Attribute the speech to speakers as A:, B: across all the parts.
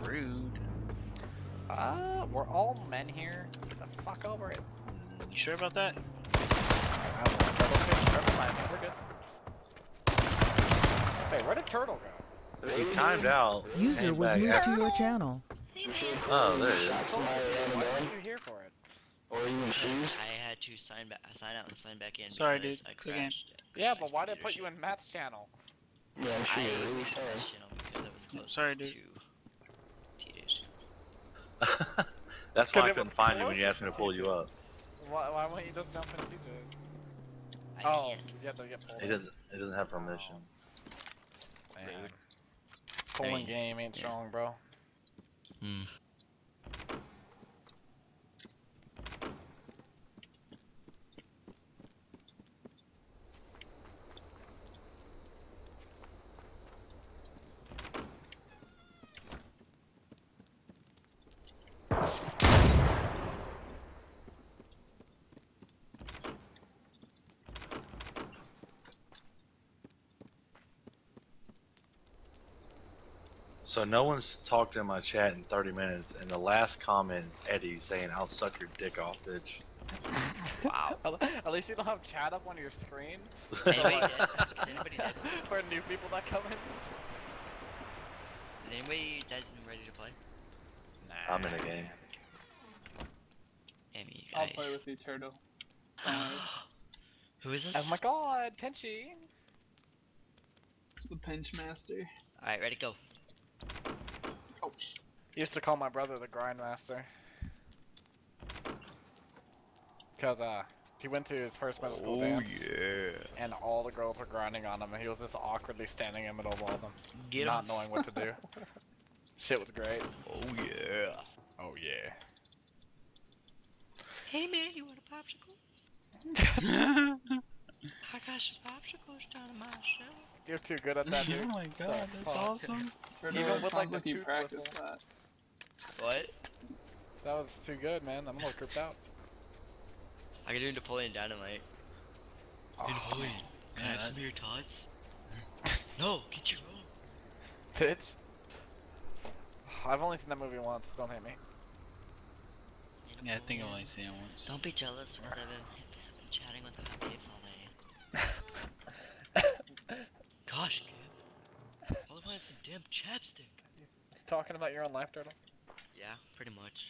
A: Rude.
B: We're all men here. Get the fuck over it.
A: You sure about that?
B: Never mind, we're good. Hey, where did Turtle go?
C: He timed out.
D: User
C: came
D: was
C: back
D: moved
C: after-
D: to your channel.
C: Oh, there it is.
B: Why weren't you here for it?
E: Or even shoes?
F: I had to sign out and sign back in.
A: Sorry,
F: because
A: dude.
F: I
A: Again.
F: crashed.
B: Yeah, but why did it put you in Matt's channel?
E: Yeah, I'm sure
F: I
E: you're really
F: made
E: sorry.
F: this channel because it was close
A: Sorry, dude.
F: to TJ's.
C: That's why I
B: it
C: couldn't
B: was
C: find you when you
B: closest
C: asked me to
B: to
C: pull you
B: TJ's.
C: up.
B: Why won't you just jump in TJ's?
F: I
B: Oh,
F: can't.
B: you have to get pulled.
C: He doesn't have permission.
B: Man.
F: Rude.
B: Pulling game ain't strong, bro.
F: Hmm.
C: So no one's talked in my chat in 30 minutes, and the last comment is Eddie saying, "I'll suck your dick off, bitch."
F: Wow.
B: At least you don't have chat up on your screen.
F: Anybody dead? Is anybody dead?
B: For new people that come in.
F: Is anybody dead and ready to play?
B: Nah.
C: I'm in a game.
F: Amy, you
G: I'll
F: guys.
G: play with you, Turtle.
F: Who is this?
B: Oh my god, Pinchy!
G: It's the Pinch Master.
F: Alright, ready, go.
G: Oh,
B: Used to call my brother the Grindmaster. Cause he went to his first middle school dance.
C: yeah.
B: And all the girls were grinding on him, and he was just awkwardly standing in the middle of all of them,
F: Get
B: not
F: him.
B: knowing what to do. Shit was great.
C: Oh yeah.
B: Oh yeah.
F: Hey man, you want a popsicle? I got some popsicles down in my cell.
B: You're too good at that, dude.
A: Oh my god, that's
B: Fuck.
A: awesome.
G: Turtle,
B: Even
G: it
B: with,
G: sounds
B: like,
G: like
B: the
G: you
B: tooth
G: practiced
B: whistle.
G: that.
F: What?
B: That was too good, man. I'm a little creeped out.
F: I can do Napoleon Dynamite. Hey Napoleon, can I have some of your tots? No, get your own.
B: Bitch. I've only seen that movie once. Don't hate me.
A: Yeah, I think I've only seen it once.
F: Don't be jealous because I've been chatting with the babes all day. Gosh, kid. All I want is some damn chapstick.
B: Talking about your own life, Turtle?
F: Yeah, pretty much.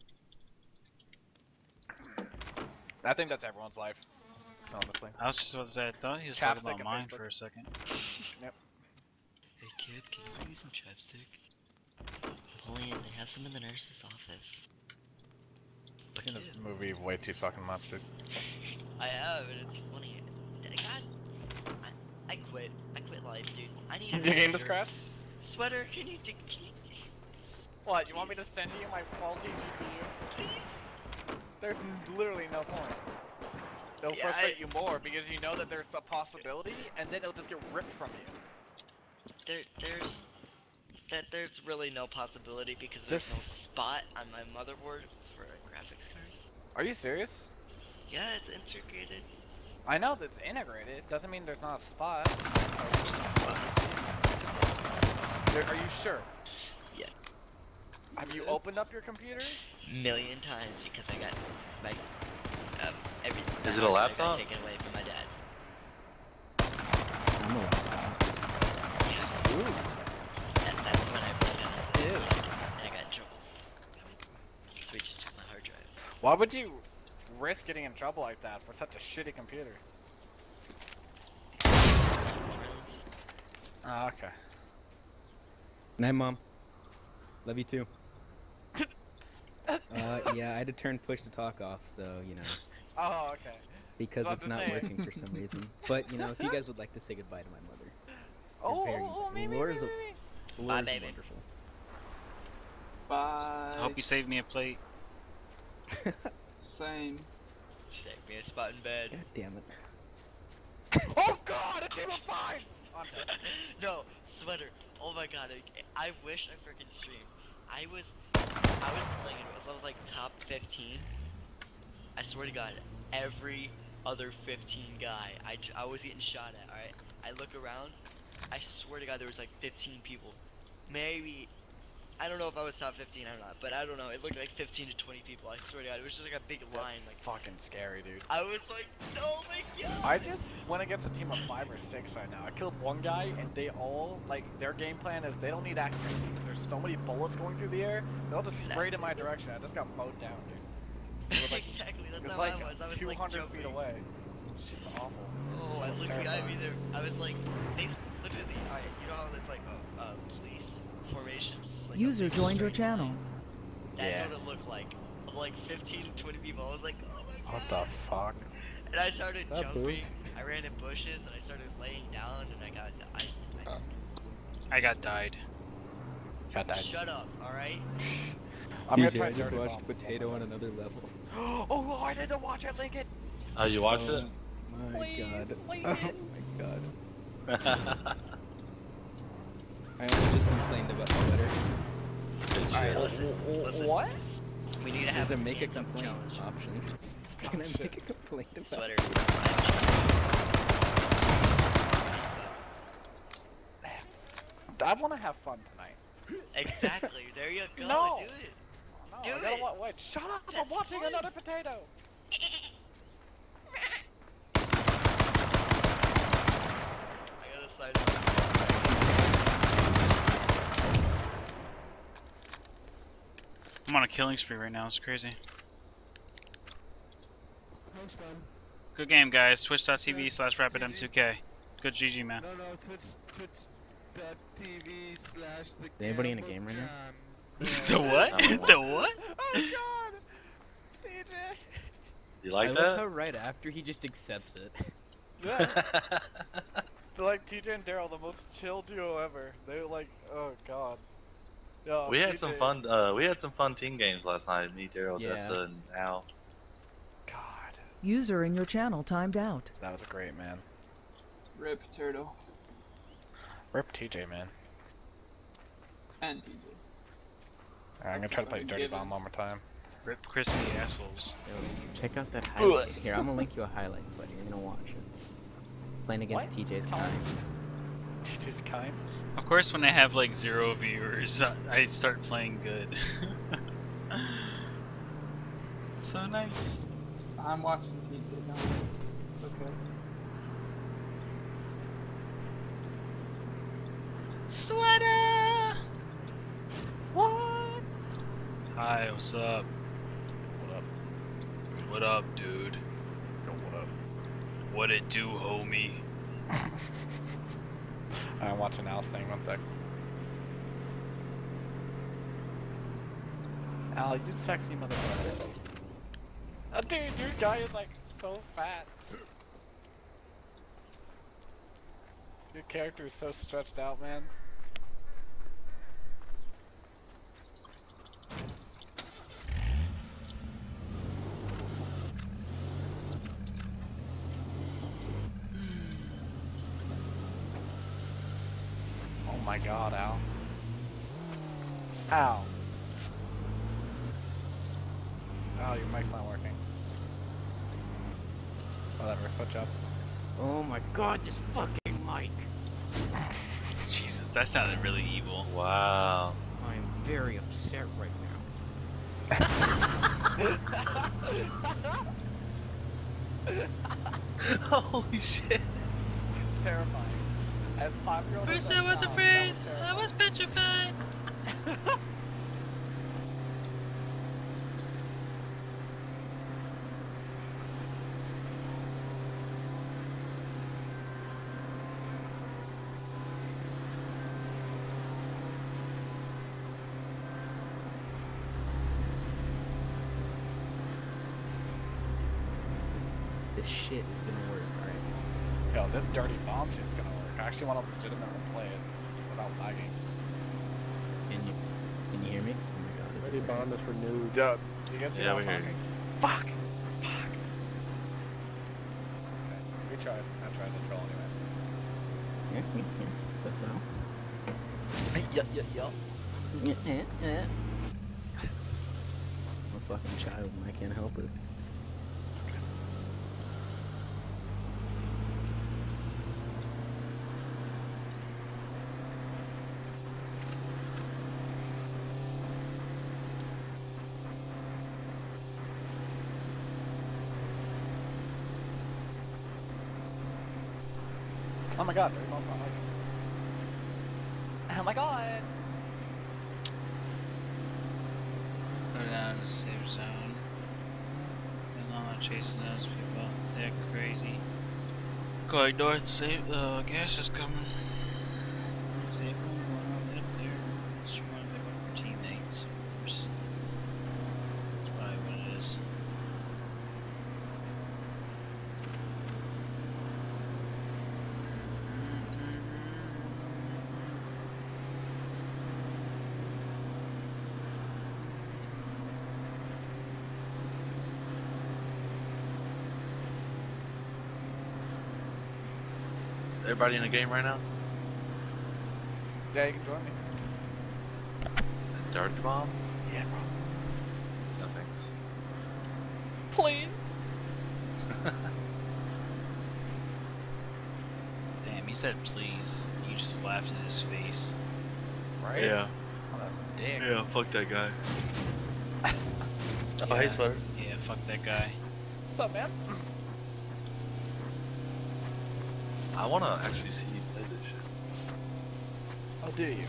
B: I think that's everyone's life. Honestly.
A: I was just about to say, I thought he was
B: Chapstick
A: talking about
B: and
A: mine
B: Facebook.
A: for a second.
F: Hey kid, can you bring me some chapstick? Napoleon, they have some in the nurse's office.
B: I've seen this movie way too fucking much, dude.
F: I have, and it's funny. God, I quit. I quit life, dude. I need a
B: Your game
F: computer.
B: just crashed?
F: Sweater, can you
B: What, you want me to send you my faulty GPU?
F: please?
B: There's literally no point. It'll
F: Yeah,
B: frustrate you more because you know that there's a possibility, and then it'll just get ripped from you.
F: There's really no possibility because there's no
B: Just-
F: spot on my motherboard for a graphics card.
B: Are you serious?
F: Yeah, it's integrated.
B: I know that's integrated. Doesn't mean there's not a spot.
F: There's no spot.
B: Are you sure?
F: Yeah.
B: Have you opened up your computer?
F: Million times because I got my every.
C: Is it a laptop?
F: Got taken away from my dad.
D: I'm a laptop.
F: Yeah.
B: Ooh.
F: That's when I broke down.
B: Ew.
F: And I got in trouble. So we just took my hard drive.
B: Why would you risk getting in trouble like that for such a shitty computer?
F: Friends.
B: Oh, okay.
H: Night, Mom. Love you too. Yeah, I had to turn push to talk off, so, you know,
B: Oh, okay.
H: because
B: About
H: it's
B: to
H: not
B: say.
H: working for some reason. But, you know, if you guys would like to say goodbye to my mother.
B: Oh, me,
H: Laura's
B: me.
H: Laura's
F: baby.
H: wonderful.
G: bye.
A: I hope you saved me a plate.
G: Same.
F: Save me a spot in bed.
H: God damn it.
B: Oh god, a team of 5! Oh, I'm dead.
F: No, sweater. Oh my god, I wish I freaking streamed. I was playing it. I was like top 15. I swear to God, every other 15 guy I was getting shot at. All right, I look around. I swear to God, there was like 15 people, maybe I don't know if I was top 15 or not, but I don't know. It looked like 15 to 20 people. I swear to God, it was just like a big line.
B: That's
F: Like
B: fucking scary, dude.
F: I was like, oh my God.
B: I just went against a team of 5 or 6 right now. I killed one guy, and they all, like, their game plan is they don't need accuracy because there's so many bullets going through the air. They'll just sprayed in my direction. I just got mowed down, dude. It was like,
F: Exactly.
B: it
F: That's
B: was
F: how
B: like
F: I was. I was
B: 200
F: like
B: feet
F: jumping.
B: away. Shit's awful.
F: Oh, I
B: That's
F: looked behind me
B: terrifying.
F: there. I was like, they literally, alright, you know how it's like police formation? It's just like a
D: User
F: big
D: joined your
F: straight line.
D: channel.
F: That's
B: Yeah.
F: what it looked like. Of like 15 to 20 people. I was like, oh my God.
B: What the fuck?
F: And I started
E: That
F: jumping. I ran in bushes and I started laying down and I got.
A: I got died.
B: Got that.
F: Shut up, alright?
B: I'm gonna
H: DJ,
B: try
H: I just
B: dirty
H: watched
B: bomb.
H: Potato on another level.
B: Oh, I didn't watch it, Lincoln.
C: Oh, you watched
H: Oh my
B: Please,
H: god.
B: Lincoln.
H: Oh my god.
C: it?
H: I almost just complained about Sweater.
C: It's good
F: Alright,
C: shit.
F: listen.
B: What?
F: We need to have
H: There's a make a
F: hands up
H: complaint
F: challenge.
H: option. Can I
B: shit.
H: make a complaint about
F: Sweater.
B: I want to have fun tonight.
F: Exactly. There you go.
B: No.
F: Do it.
B: No,
F: Do
B: I gotta
F: it.
B: wait, shut up! I'm
F: That's
B: watching
F: fun.
B: another potato.
F: I gotta sign up.
A: I'm on a killing spree right now. It's crazy. Good game, guys. Twitch.tv/RapidM2K. Good GG, man.
I: No, Twitch.tv/the
H: Is anybody in a game right now?
A: The what? The what?
B: Oh god! DJ!
C: You like
H: I love how
C: that?
H: right after he just accepts it.
B: Yeah. They're like TJ and Daryl, the most chill duo ever. They're like, oh god. Yeah,
C: We had
B: TJ.
C: some fun. We had some fun team games last night. Me, Daryl,
H: Yeah.
C: Dessa, and Al.
B: God.
D: User in your channel timed out.
B: That was great, man.
G: Rip Turtle
B: Rip TJ, man.
G: and TJ.
B: Alright, I'm gonna try to play Dirty Bomb one more time.
A: Rip crispy assholes.
H: Yo, check out that highlight. Here, I'm gonna link you a highlight, Sweater. You're gonna watch it. Playing against
B: What?
H: TJ's
B: Tell
H: kind.
B: TJ's kind.
A: Of course, when I have like 0 viewers, I start playing good. So nice.
G: I'm watching TJ now. It's okay.
A: Sweater! What? Hi, what's up?
B: What up?
A: What up, dude?
B: Yo, what up?
A: What it do, homie?
B: I'm watching Al's thing, one sec. Al, you sexy motherfucker. Oh, dude, your guy is like so fat. Your character is so stretched out, man. Oh my god, Al. Al. Al, your mic's not working. Whatever, good job.
H: Oh my god, this fucking mic.
A: Jesus, that sounded really evil.
C: Wow.
H: I am very upset right now.
C: Holy shit.
B: It's terrifying. As 5-year-old
A: First
B: as
A: I was
B: sounds,
A: afraid,
B: that
A: I was petrified.
H: This shit is gonna work, alright?
B: Yo, this dirty bomb shit's gonna work. I actually want to legitimately play it without lagging.
H: Can you hear me? Oh my god, is
E: Dirty
H: it
E: Bomb is for noob.
B: Yeah, you guys see
C: Yeah,
B: how
C: we
B: I'm
C: hear
B: talking? Fuck! Fuck! Okay, we tried. I tried to troll anyway.
H: Is that so?
B: Yeah.
H: I'm a fucking child and I can't help it.
B: It's okay. my god, there remote's not working. Oh my god!
A: Go down to the safe zone. They're not chasing those people. They're crazy. Going north, safe. Gas is coming. Safe one up there. Just want to pick up our teammates. Of course. That's probably what it is.
C: Everybody in the game right now?
B: Yeah, you can join me.
C: Dark bomb?
B: Yeah, bro.
C: No thanks.
B: Please.
A: Damn, he said please. You just laughed in his face.
B: Right?
C: Yeah.
B: What a dick.
C: Yeah, fuck that guy. Oh,
A: Yeah.
C: hey, Sweater.
A: Yeah, fuck that guy.
B: What's up, man?
C: I wanna actually see you play this shit.
B: Oh, do you?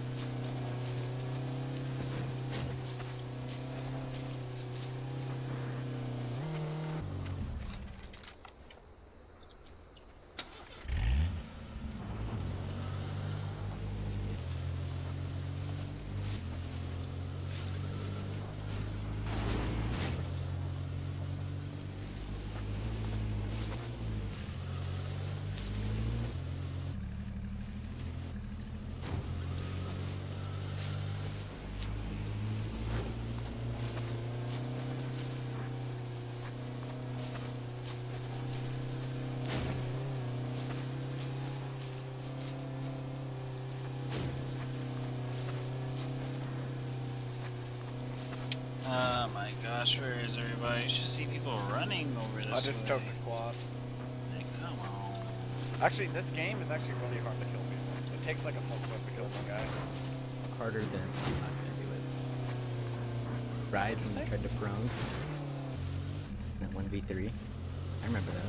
A: Oh my gosh, where is everybody? You should see people running over this
B: I just
A: way.
B: took the quad.
A: Like, come on.
B: Actually, this game is actually really hard to kill people. It takes like a full clip to kill one guy.
H: Harder than I'm not gonna do it. Rise when you tried to prone. That 1v3. I remember that.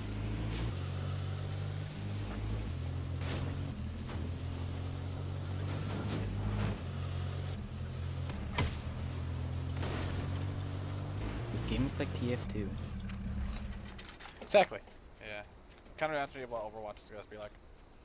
H: This game looks like TF2.
B: Exactly. Yeah. Kind of reminds me of what Overwatch is supposed to be like.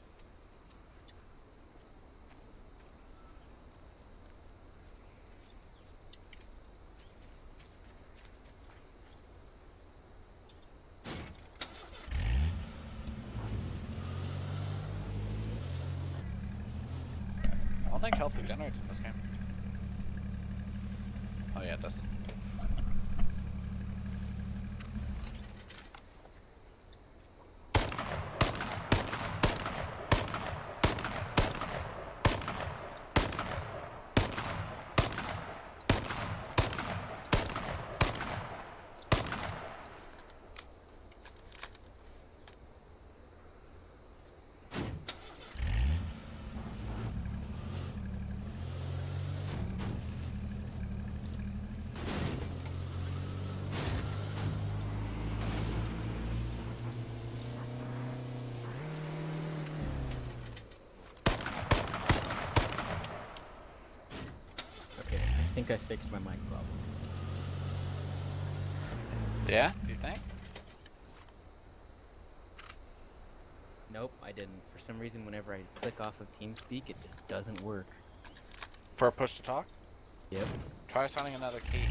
B: I don't think health regenerates in this game. Oh yeah, it does.
H: Okay, I think I fixed my mic problem.
B: Yeah? Do you think?
H: Nope, I didn't. For some reason, whenever I click off of TeamSpeak, it just doesn't work.
B: For a push to talk?
H: Yep.
B: Try assigning another key.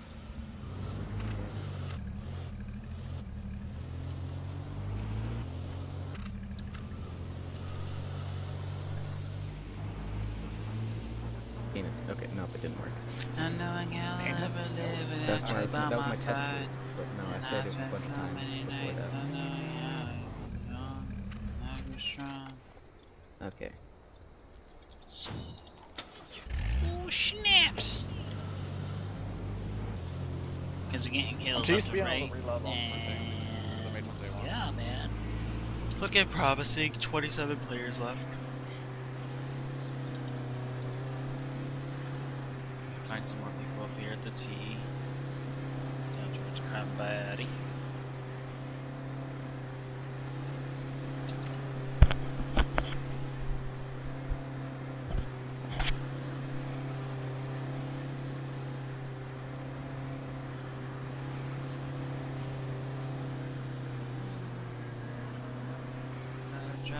H: Penis. Okay, nope, it didn't work.
A: Unknowing how I
B: Penis?
A: ever live it
H: That was
A: by
H: my test
A: side.
H: route, but no, I said it a bunch of times before that. Okay.
A: Ooh, snaps! Because you're getting kills
B: She used
A: left
B: to be
A: and
B: able
A: right.
B: to reload also, I think. That makes them do one.
A: Yeah, man. Looking promising. 27 players left. Find some more people up here at the T. Down towards Cranberry.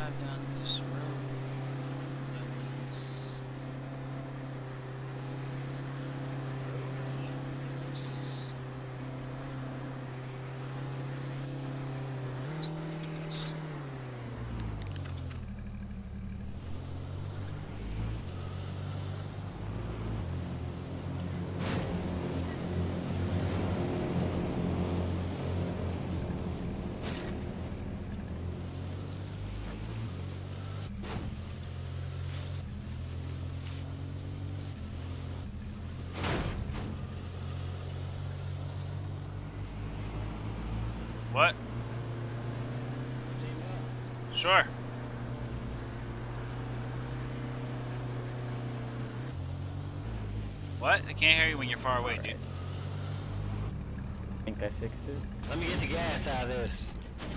A: drive down this road. That means what? Sure. What? I can't hear you when you're far away, dude.
H: I think I fixed it.
E: Let me get the gas out of this.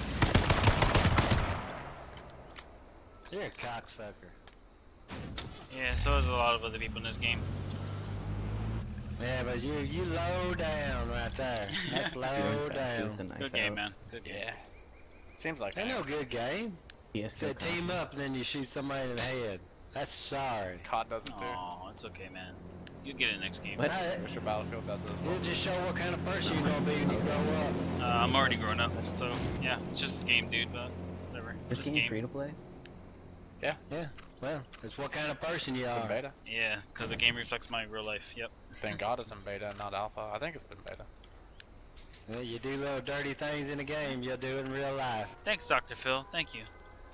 E: You're a cocksucker.
A: Yeah, so is a lot of other people in this game.
E: Yeah, but you low down right there. That's
H: You're
E: low
H: impressed with the
E: down.
H: knife
A: Good game,
H: out.
A: man. Good game.
B: Yeah. Seems like
E: Ain't
B: that.
E: no good game.
H: Yes,
E: So team up and then you shoot somebody in the head. That's sorry.
B: COD doesn't do.
A: Oh, it's okay, man. You get it next game.
H: What?
B: Wish your Battlefield does it as well.
E: It'll just show what kind of person you're gonna be when you grow up.
A: I'm already grown up, so yeah, it's just a game, dude. But whatever.
H: This
A: Just a
H: game free to play?
E: Yeah, well, it's what kind of person you
B: It's in
E: are.
B: beta.
A: Yeah, because the game reflects my real life. Yep.
B: Thank God it's in beta, not alpha. I think it's been beta.
E: Well, you do little dirty things in the game, you'll do it in real life.
A: Thanks, Dr. Phil. Thank you.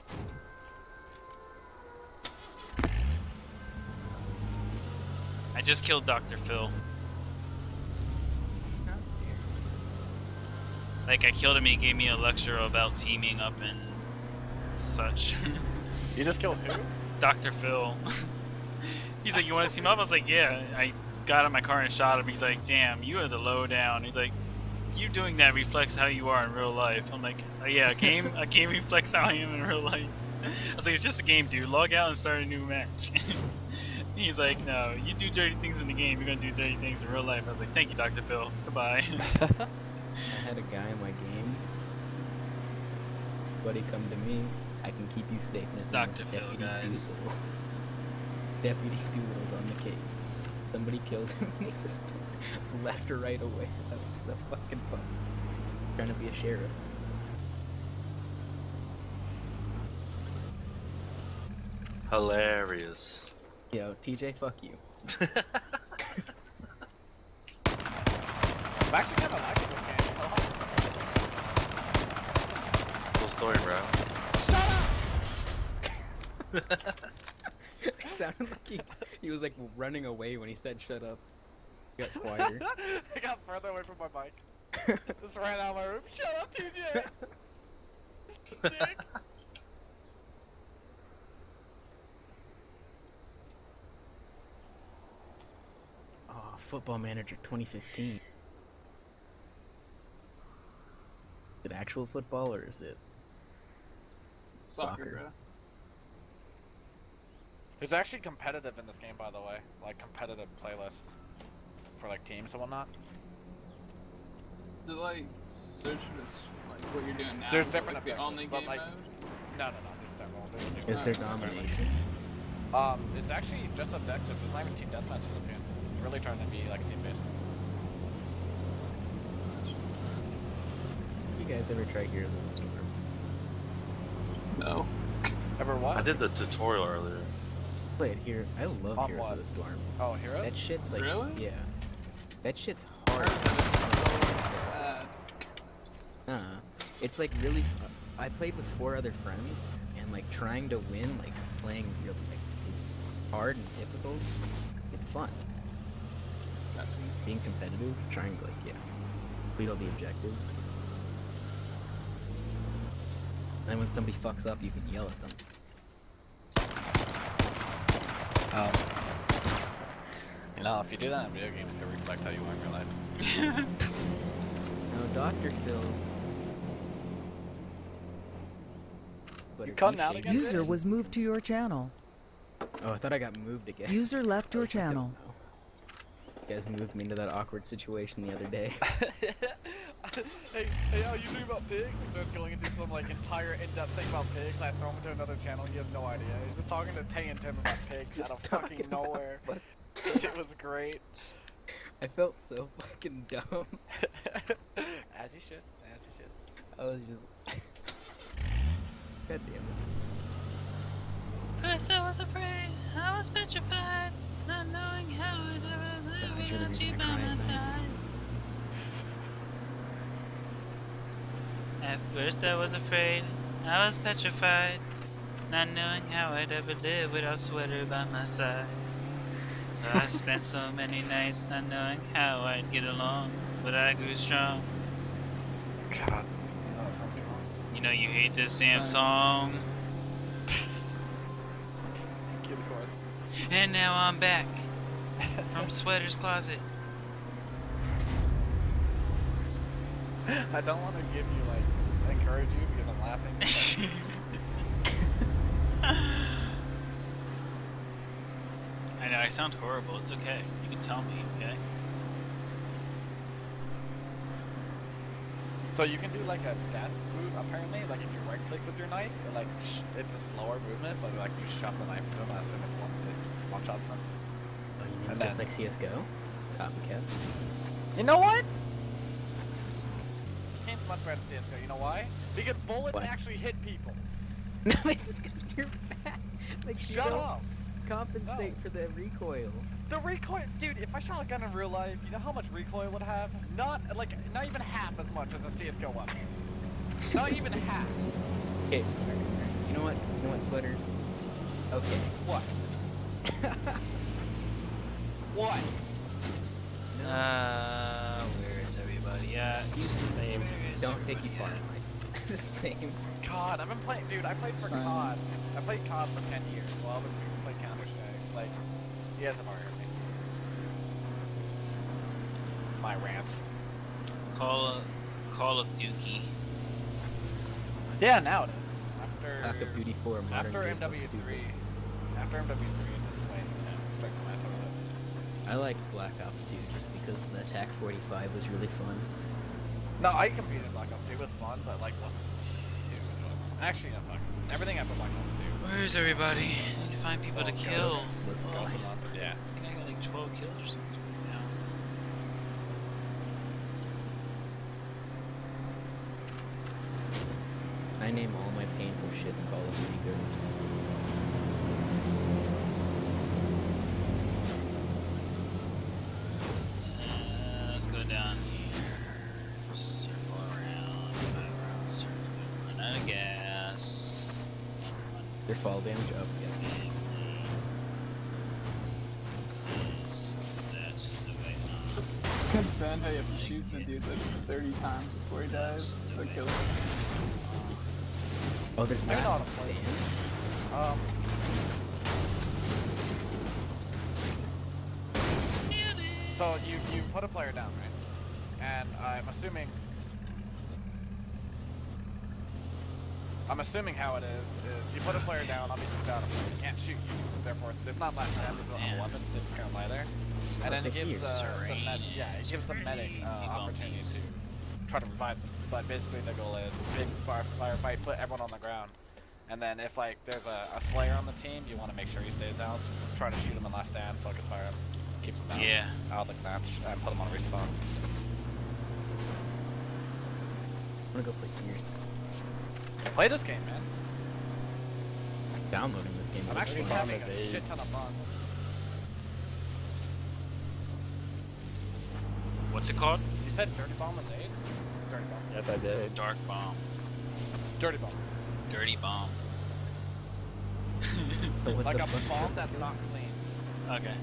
A: I just killed Dr. Phil. Like, I killed him, he gave me a lecture about teaming up and such.
B: You just killed who?
A: Dr. Phil. He's like, you want to team up? I was like, yeah. I got in my car and shot him. He's like, damn, you are the lowdown. He's like, you doing that reflects how you are in real life. I'm like, oh, yeah, a game reflects how I am in real life. I was like, it's just a game, dude. Log out and start a new match. He's like, no, you do dirty things in the game, you're gonna do dirty things in real life. I was like, thank you, Dr. Phil. Goodbye.
H: I had a guy in my game. Buddy, come to me. I can keep you safe. And his name was
A: Dr. Phil,
H: Deputy
A: guys.
H: Doolittle. Deputy Doolittle's on the case. Somebody killed him. He just left or right away. That was so fucking fun. Trying to be a sheriff.
C: Hilarious.
H: Yo, TJ, fuck you.
B: I'm actually kind of liking this game.
C: Cool story, bro.
H: It sounded like he was like running away when he said shut up. He got quieter.
B: I got further away from my bike. Just ran out of my room. Shut up, TJ! Dick.
H: Oh, Football Manager 2015. Is it actual football or is it?
G: Soccer,
H: Soccer.
G: bro.
B: There's actually competitive in this game, by the way. Like competitive playlists for like teams and whatnot.
G: Is it like search for this, like what you're doing now?
B: There's
G: Is it,
B: different
G: like the only
B: objectives, but,
G: game
B: like-
G: mode?
B: No, there's several. There's new
H: Is there
B: ones.
H: domination?
B: It's actually just objective. There's not even team deathmatch in this game. It's really trying to be like team based.
H: You guys ever try Heroes of the Storm?
G: No.
B: Ever what?
C: I did the tutorial earlier.
H: Played here. I love
B: On
H: Heroes
B: what?
H: of the Storm.
B: Oh, heroes?
H: That shit's like,
G: Really?
H: yeah. That shit's
G: I
H: hard.
G: heard that it's so bad.
H: It's like really. I played with 4 other friends, and like trying to win, like playing really like hard and difficult. It's fun.
G: That's me.
H: Being competitive, trying to like complete all the objectives. And when somebody fucks up, you can yell at them.
B: You know, if you do that in video games, it can reflect how you are in real life.
H: No, Dr. Phil. But
B: You
H: if
B: cutting out
H: shake
B: again?
H: it-
D: User was moved to your channel.
H: Oh, I thought I got moved again.
D: User left
H: I
D: your
H: was like, oh,
D: channel.
H: no. You guys moved me into that awkward situation the other day.
B: hey, how you doing about pigs? And starts going into some like entire in-depth thing about pigs. I throw him into another channel. He has no idea. He's just talking to Tay and Tim about pigs out of fucking nowhere. Shit was great.
H: I felt so fucking dumb.
B: As you should. As you should.
H: I was just. God damn it.
A: First I was afraid, I was petrified, not knowing how I'd ever live
H: you're the
A: without
H: reason
A: you
H: I
A: by
H: cried,
A: my
H: man.
A: side. At first I was afraid, I was petrified, not knowing how I'd ever live without Sweater by my side. So I spent so many nights not knowing how I'd get along, but I grew strong.
B: God. Oh, that sounds wrong.
A: You know you hate this damn song.
B: Cue the chorus.
A: And now I'm back from Sweater's closet.
B: I don't want to give you like encourage you because I'm laughing.
A: I know I sound horrible. It's okay. You can tell me, okay?
B: So you can do like a death move apparently. Like if you right click with your knife, it, like it's a slower movement, but like you shove the knife into them. I assume it's one shot some.
H: Oh, you mean
B: And
H: just
B: then-
H: like CS:GO? Copycat.
B: You know what? This game's much better than CS:GO. You know why? Because bullets
H: What?
B: actually hit people.
H: No, it's just because you're bad. Like, you
B: Shut
H: don't
B: up.
H: compensate for the recoil.
B: The recoil, dude. If I shot a gun in real life, you know how much recoil it would have? Not even half as much as a CS:GO weapon. Not even half.
H: Okay, alright. You know what? You know what, Sweater? Okay.
B: What? What?
A: Where is everybody at?
H: Same.
A: Where is
H: Don't take you far
A: everybody
H: in life. Same.
B: COD. I've been playing, dude. I played for
G: Same.
B: COD. I played COD for 10 years. Well, I was playing Counter-Strike. Like, you guys have already heard me. My rants.
A: at? Call of Dookie.
B: Yeah, now it is. After
H: Call of Duty 4 modern
B: after
H: day felt
B: MW3,
H: stupid.
B: after MW3, it just went, straight to my toilet.
H: I like Black Ops 2 just because the Attack 45 was really fun.
B: No, I competed in Black Ops 2. It was fun, but like wasn't too enjoyable. Actually, no, fuck. Everything after Black Ops 2.
A: Where is everybody? I need to find people to
B: all
A: kill.
H: Ghosts was
B: Well,
H: nice.
B: also not- yeah.
A: I think I got like 12 kills or something right now.
H: I name all my painful shits Call of Duty Ghosts.
A: Let's go down here. Circle around. Circle. Run out of gas.
H: Their fall damage up, yeah.
A: That's the way
G: It's kind of sad how you have to shoot the dude like 30 times before he dies. That kills him.
H: Oh, there's
B: I know how to
H: last
B: play.
H: stand.
B: So you put a player down, right? And I'm assuming how it is you put a player down, obviously without him, he can't shoot you. Therefore, it's not last stand, it's not a weapon, it's just kind of lie there. And then
H: It's
B: it
H: like
B: gives
H: gears.
B: it gives the medic opportunity to try to revive them. But basically the goal is big firefight, put everyone on the ground. And then if like there's a Slayer on the team, you want to make sure he stays down. So try to shoot him in last stand, focus fire him, keep him down.
A: Yeah.
B: Out of the match, and put him on respawn.
H: I'm gonna go play Gears.
B: Play this game, man.
H: Downloading this game.
B: I'm
H: looks
B: actually
H: fun.
B: having a shit ton of fun.
A: What's it called?
B: You said Dirty Bomb is AIDS? Dirty Bomb.
E: Yes, I did.
A: Dark Bomb.
B: Dirty Bomb.
A: Dirty Bomb.
H: But what
B: Like
H: the
B: a
H: fuck?
B: bomb that's not clean.
A: Okay.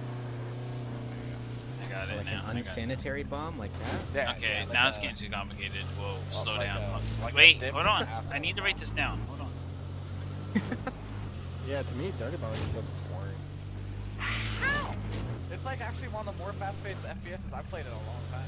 A: I got it
H: Like
A: now.
H: an unsanitary bomb like that?
B: Yeah,
A: Okay,
B: yeah, like
A: now it's
B: a-
A: getting too complicated. Whoa,
B: Oh,
A: slow
B: like
A: down.
B: a- like a
A: Wait,
B: dipped
A: hold on.
B: asshole
A: I need to write this down. Hold on.
E: Yeah, to me, Dirty Bomb is just boring.
B: How? It's like actually one of the more fast-paced FPSs I've played in a long time.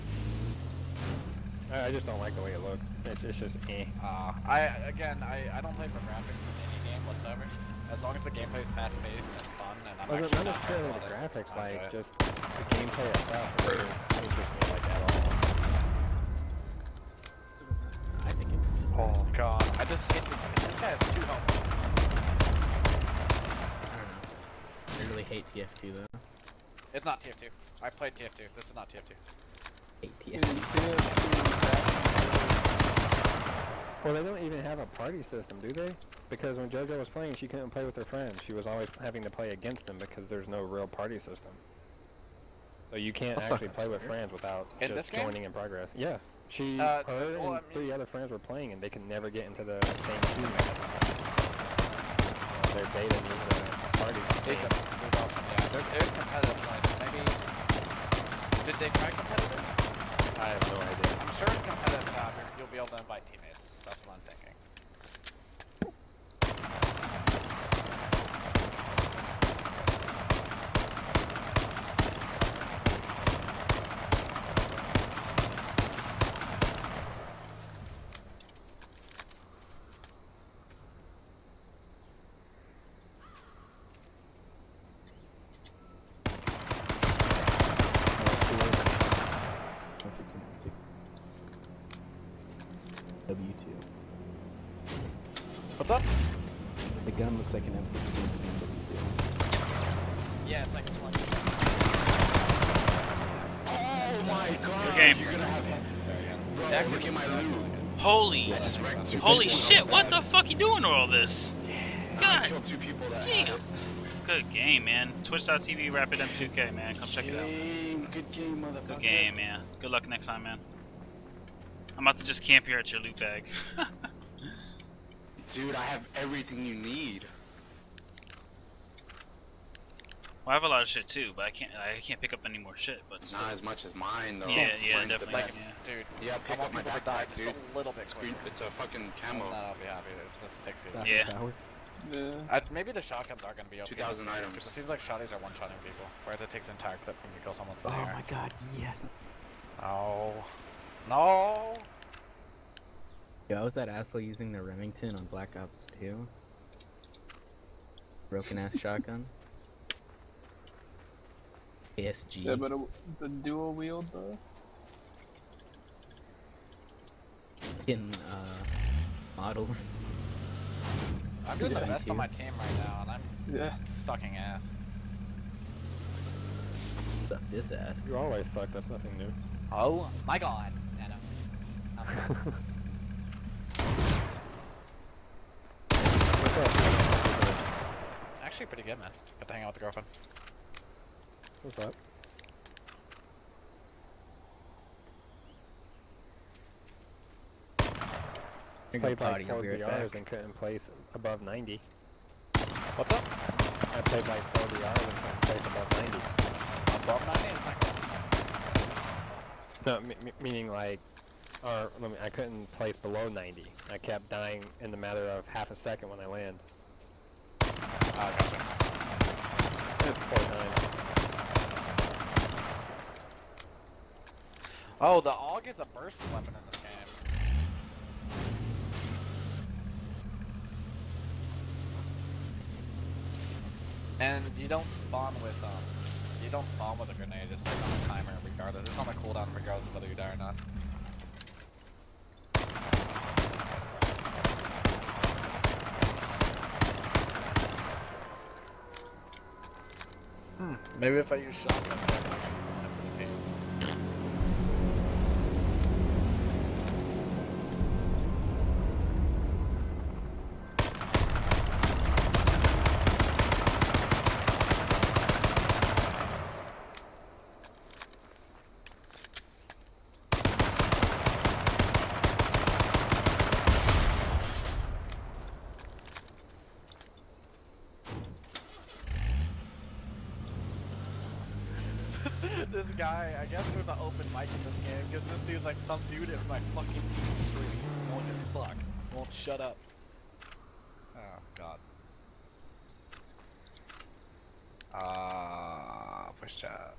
E: I just don't like the way it looks. It's just eh.
B: I don't play for graphics in any game whatsoever. As long as the gameplay is fast-paced and fun, and I'm
E: Well,
B: actually
E: not
B: not
E: necessarily
B: hurt
E: the
B: by it,
E: graphics,
B: I enjoy
E: like
B: it.
E: just the gameplay itself. It doesn't interest me like at all.
B: Oh god, I just hit this. This guy has 2 health.
H: I don't know. I really hate TF2 though.
B: It's not TF2. I played TF2. This is not TF2.
H: Hate
G: Dude,
H: TF2.
I: Well, they don't even have a party system, do they? Because when JoJo was playing, she couldn't play with her friends. She was always having to play against them because there's no real party system. So you can't actually play with friends without
B: In
I: just
B: this game?
I: joining in progress. Yeah. She,
B: well,
I: her,
B: I
I: and
B: mean-
I: 3 other friends were playing, and they could never get into the same queue. Their data needs a party.
B: It's a good option, yeah. There's competitive points. Maybe. Did they try competitive?
I: I have no idea.
B: I'm sure in competitive you'll be able to invite teammates. That's what I'm thinking.
H: If it's an M6. W2.
B: What's up?
H: The gun looks like an M16 and W2.
B: Yeah, it's like a plug.
E: Oh my god!
A: Good game.
E: You're gonna have bro, look at my loot.
A: Holy,
E: I just wrecked 2
A: holy
E: people.
A: shit! What the fuck you doing with all this?
E: I
A: God
E: killed 2 people that
A: damn.
E: had it.
A: Good game, man. Twitch.tv Rapid M2K, man. Come check it out.
E: Good game, motherfucker.
A: Good game, man. Good luck next time, man. I'm about to just camp here at your loot bag.
E: Dude, I have everything you need.
A: Well, I have a lot of shit too, but I can't pick up any more shit. But still.
E: Not as much as mine, though.
A: Yeah, yeah,
E: Friends the
A: definitely.
E: best.
B: Dude,
E: Yeah, pick
B: I
E: up my
B: want people to die
E: backpack,
B: just
E: dude.
B: a little bit
E: It's
B: quicker.
E: green. It's a fucking
B: Then
E: camo.
B: I'll be happy. It just takes me.
H: That's
A: Yeah.
H: the power.
G: Yeah.
B: Maybe the shotguns are gonna be okay.
E: 2,000
B: Because
E: items.
B: it seems like shotties are one-shotting people, whereas it takes an entire clip from you to kill someone.
H: Oh my god, yes.
B: No. No.
H: Yo, I was that asshole using the Remington on Black Ops 2. Broken ass shotgun. ASG.
G: Yeah, but the dual wield though.
H: In models.
B: I'm doing the
H: Yeah,
B: best
H: too.
B: on my team right now, and I'm
G: Yeah.
B: sucking ass.
H: Suck this ass.
I: You always suck, that's nothing new.
B: Oh my god. Yeah, no.
I: What's up?
B: Actually pretty good, man. Got to hang out with the girlfriend.
I: What's up?
H: Here you go,
I: Played like
H: potty,
I: 4
H: I'll be right
I: BRs
H: back.
I: and couldn't place above 90.
B: What's up?
I: I played like 4 BRs and couldn't place above 90.
B: Above 90? It's not good.
I: No, meaning like, or I couldn't place below 90. I kept dying in the matter of half a second when I land.
B: Gotcha.
I: 4 times.
B: Oh, the AUG is a burst weapon in this game. And you don't spawn with a grenade. It's like on a timer regardless. It's on a cooldown regardless of whether you die or not. Maybe if I use shotgun. I'll actually run it for the game. This guy, I guess there's an open mic in this game because this dude's like some dude in my fucking team stream. He's annoying as fuck. Won't shut up. Oh god. Push chat.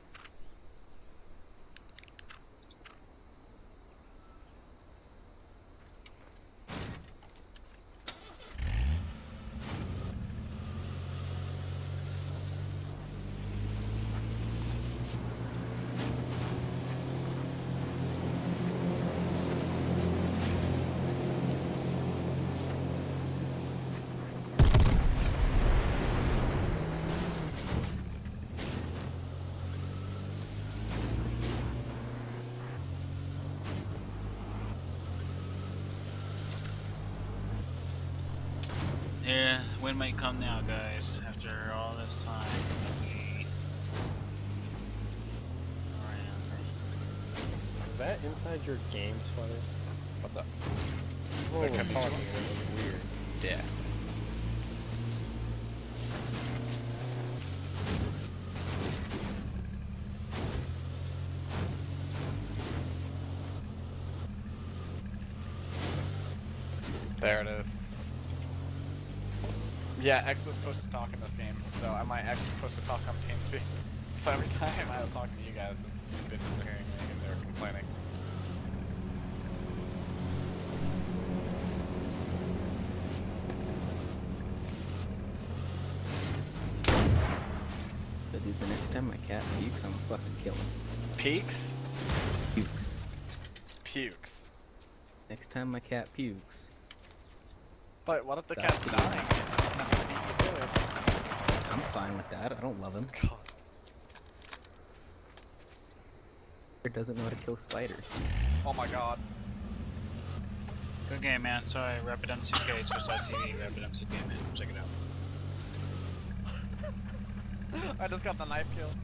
A: When might come now, guys, after all this time.
I: Is that inside your game, Sweater?
B: What's up?
I: People were talking, and it was weird.
B: Yeah. There it is. Yeah, X was supposed to talk in this game, so my X is supposed to talk on TeamSpeak. So every time I was talking to you guys, these bitches were hearing me and they were complaining.
H: But dude, the next time my cat pukes, I'm gonna fucking kill him.
B: Peaks?
H: Pukes.
B: Pukes.
H: Next time my cat pukes.
B: But what if the
H: That's
B: cat's
H: the
B: dying?
H: I'm fine with that. I don't love him.
B: God.
H: He doesn't know how to kill spiders.
B: Oh my god.
A: Good game, man. Sorry, Rapid M2K, Twitch.tv, Rapid M2K, man. Check it out.
B: I just got the knife kill.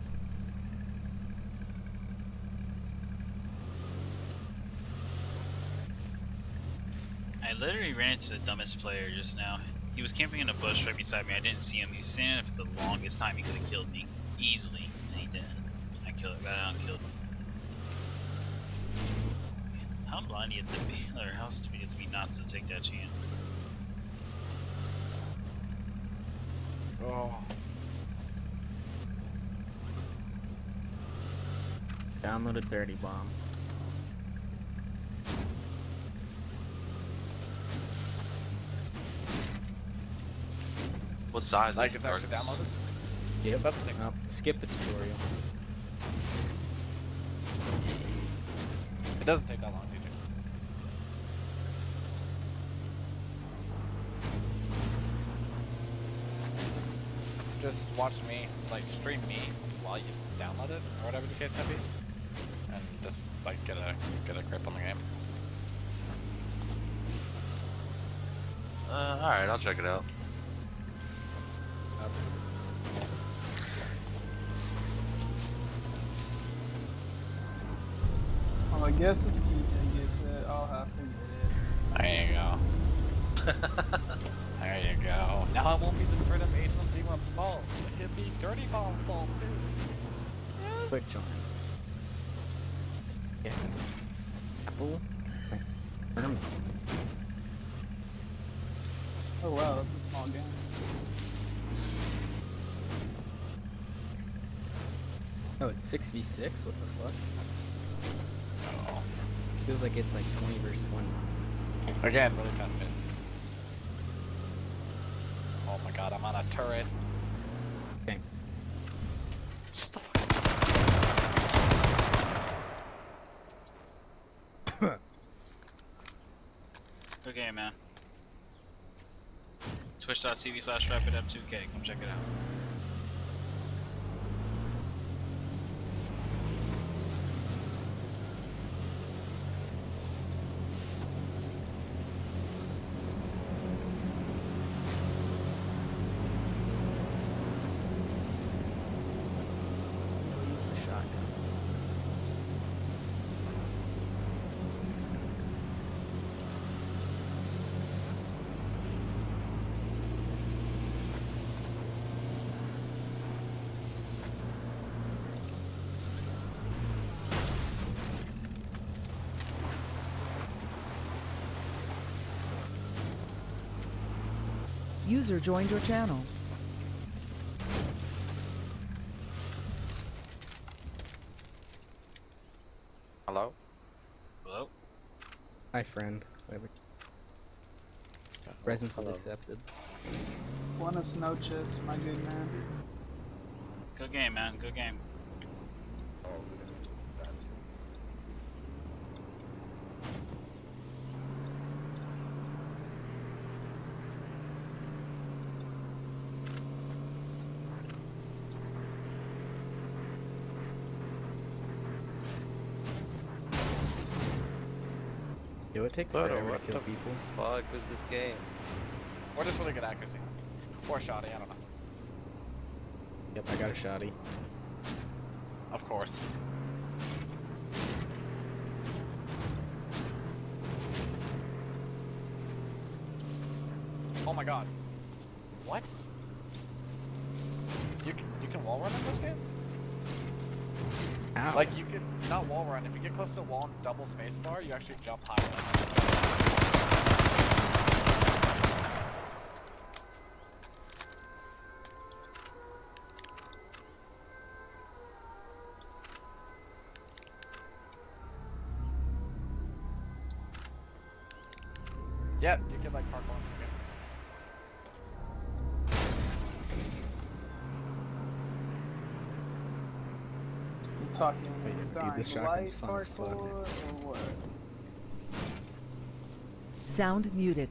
A: I literally ran into the dumbest player just now. He was camping in a bush right beside me. I didn't see him. He was standing there for the longest time. He could have killed me easily, and he didn't. I got out and killed him. How blind do you have to be, or how stupid do you have to be not to take that chance?
B: Oh.
H: Download a dirty bomb.
C: What size
B: Like
C: is
B: it's
C: it?
B: actually downloaded?
H: Yep.
B: That's the thing.
H: Skip the tutorial.
B: It doesn't take that long, either. Just watch me, like stream me while you download it, or whatever the case may be, and just like get a grip on the game.
C: Alright, I'll check it out.
G: Well, I guess if TJ gets it, I'll have to get
B: There you go. There you go. Now it won't be just straight up H1Z1 salt. It could be dirty bomb salt too. Yes.
H: Quick charm. Yeah. Apple. Burn.
G: it. Oh wow, that's a small game.
H: Oh, it's 6v6? What the fuck?
B: Oh.
H: Feels like it's like 20 versus 20.
B: Again, really fast paced. Oh my god, I'm on a turret.
H: Okay.
B: Shut the fuck up.
A: Good game, man. Twitch.tv/RapidM2K. Come check it out.
H: We'll use the shotgun.
D: User joined your channel.
E: Hello?
A: Hello?
H: Hi, friend. Whatever. Presence is accepted.
G: Buenas noches, my good man.
A: Good game, man. Good game.
H: Yo, it takes
E: Soto,
H: forever
E: what
H: to kill
E: the
H: people.
E: fuck was this game?
B: Or just really good accuracy. Or shoddy, I don't know.
H: Yep, I got a shoddy.
B: Of course. Oh my god. What? You can wall run in this game?
H: Ow.
B: Like you can not wall run. If you get close to the wall and double spacebar, you actually jump higher. Yep, you can like parkour in this game.
G: You talking
H: Wait, dude,
G: dying
H: this
G: light
H: shotgun's fun as
G: parkour
H: fuck.
G: or what?
D: Sound muted.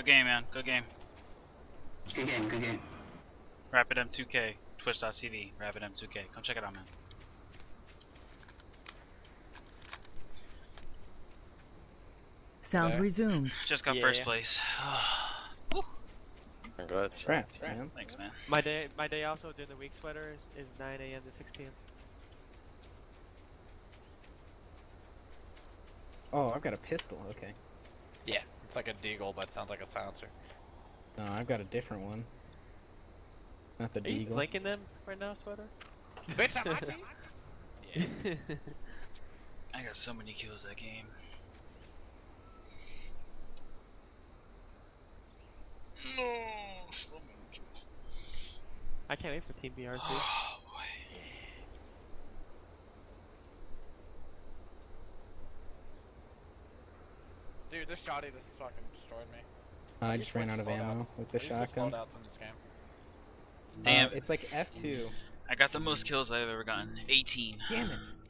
A: Good game, man. Good game.
J: Good game, good game.
A: Rapid M2K. Twitch.tv. Rapid M2K. Come check it out, man.
D: Sound resumed.
A: Just got first place.
E: Congrats.
H: Congrats, man.
A: Thanks, man.
K: My day also during the week sweater is 9 a.m. to 6 p.m.
H: Oh, I've got a pistol. Okay.
B: Yeah, it's like a deagle, but it sounds like a silencer.
H: No, I've got a different one. Not the
K: Are you
H: deagle.
K: flanking them right now, sweater?
B: Bitch, I'm happy.
K: Yeah.
A: I got so many kills that game. No, so many kills.
K: I can't wait for Team BRC.
A: Oh boy.
B: Dude, this shotty just fucking destroyed me.
H: I just ran out of ammo with the shotgun.
B: In this game.
A: Damn.
H: It's like F2.
A: I got the most kills I've ever gotten. 18.
H: Damn it.